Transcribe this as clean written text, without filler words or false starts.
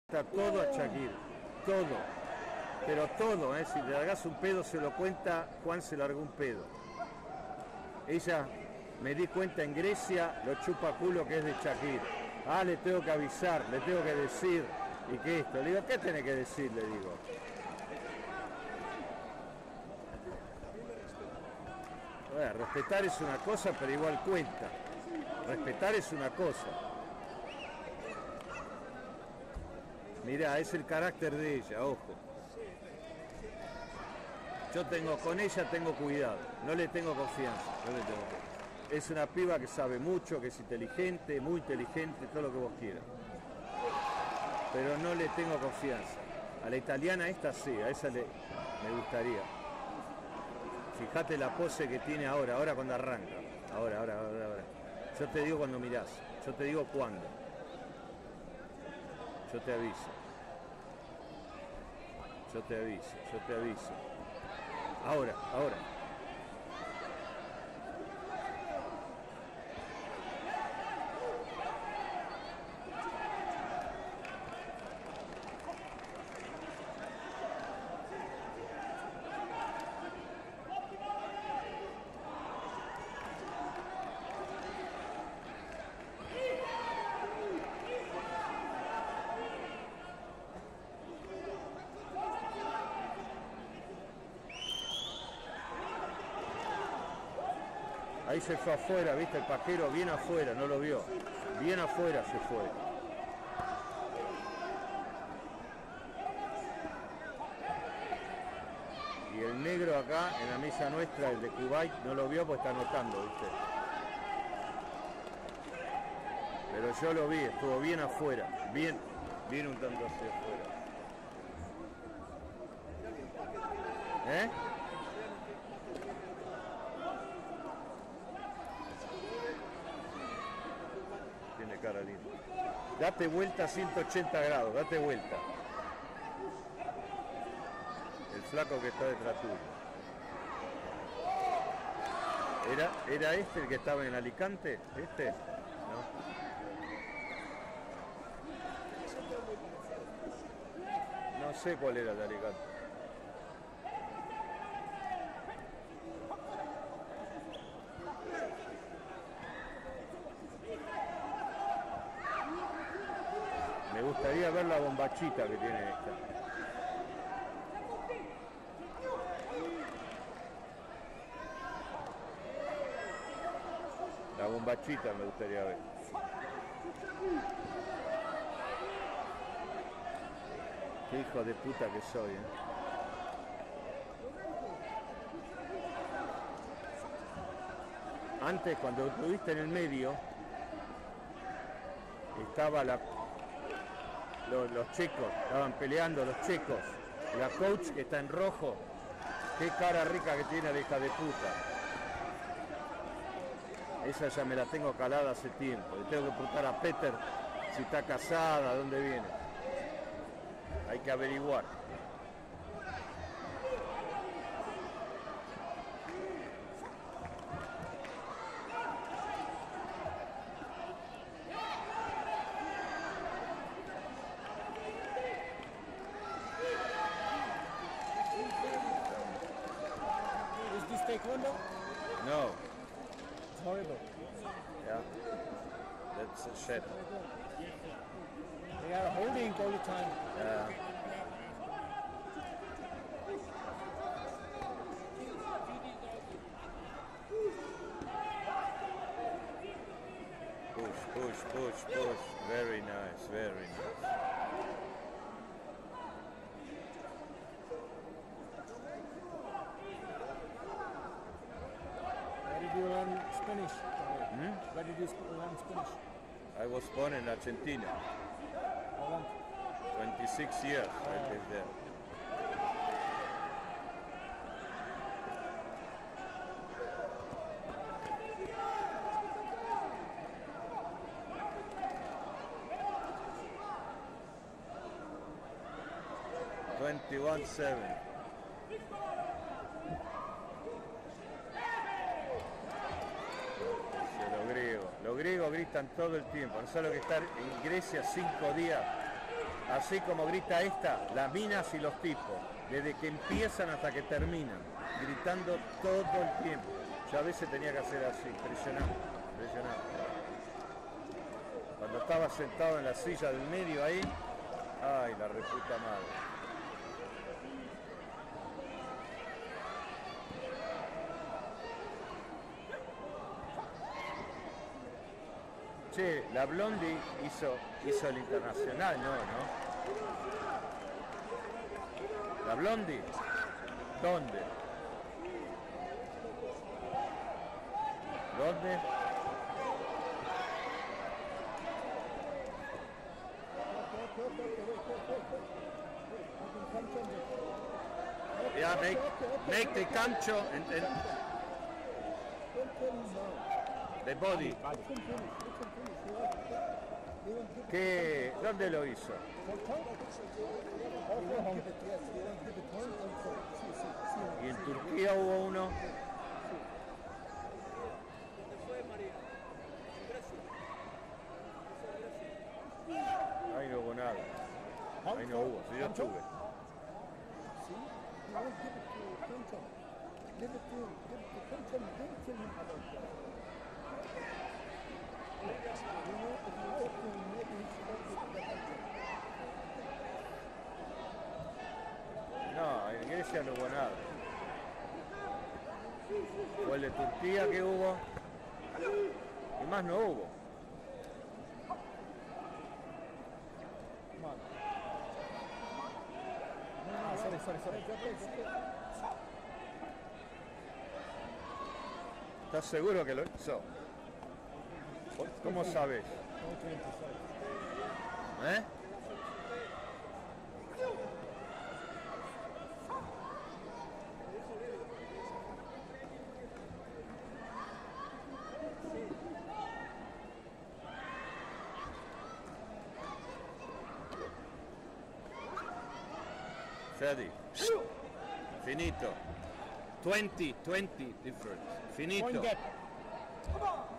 Está todo a Shakira, todo, pero todo, si le largas un pedo se lo cuenta, Juan se largó un pedo. Ella, me di cuenta en Grecia, lo chupa culo que es de Shakira. Ah, le tengo que avisar, le tengo que decir, y que esto, le digo, ¿qué tiene que decir? Le digo. Bueno, respetar es una cosa, pero igual cuenta. Respetar es una cosa. Mirá, es el carácter de ella, ojo. Yo con ella tengo cuidado, no le tengo confianza, Es una piba que sabe mucho, que es inteligente, muy inteligente, todo lo que vos quieras. Pero no le tengo confianza. A la italiana esta sí, a esa me gustaría. Fíjate la pose que tiene ahora cuando arranca. Ahora. Yo te digo cuando mirás, yo te digo cuándo. Yo te aviso. Ahora. Ahí se fue afuera, viste, el pajero bien afuera, no lo vio. Bien afuera se fue. Y el negro acá, en la mesa nuestra, el de Kuwait, no lo vio porque está anotando, viste. Pero yo lo vi, estuvo bien afuera, bien un tanto hacia afuera. ¿Eh? Tiene cara linda. Date vuelta a 180 grados, date vuelta. El flaco que está detrás tuyo. ¿Era este el que estaba en Alicante? ¿Este? No. No sé cuál era el de Alicante. Me gustaría ver la bombachita que tiene esta. La bombachita me gustaría ver. Qué hijo de puta que soy, Antes, cuando estuviste en el medio, estaba los checos, estaban peleando los checos. La coach que está en rojo, qué cara rica que tiene la hija de puta. Esa ya me la tengo calada hace tiempo. Le tengo que preguntar a Peter si está casada, dónde viene. Hay que averiguar. Is this taekwondo? No. It's horrible. Yeah. That's a shit. They are holding all the time. Yeah. Push. Very nice. Where did you learn Spanish? Where did you learn Spanish? I was born in Argentina. How long? 26 years I lived there. $21.7. Los griegos gritan todo el tiempo. No solo que estar en Grecia 5 días Así como grita esta, las minas y los tipos, desde que empiezan hasta que terminan, gritando todo el tiempo. Yo a veces tenía que hacer así, impresionante, impresionante. Cuando estaba sentado en la silla del medio ahí, ay, la reputa madre. Che, la Blondie hizo el internacional, ¿no? ¿La Blondie? ¿Dónde? ¿Dónde? Yeah, make the cancho and the body. ¿Qué? ¿Dónde lo hizo? Y en Turquía hubo uno. Ahí no hubo nada. Ahí no hubo, si yo estuve. No, en Grecia no hubo nada. Fue el de Turquía que hubo. Y más no hubo. Sorry. ¿Estás seguro que lo hizo? ¿Cómo sabes? ¿Eh? Freddy. Finito. 20 difference. Finito.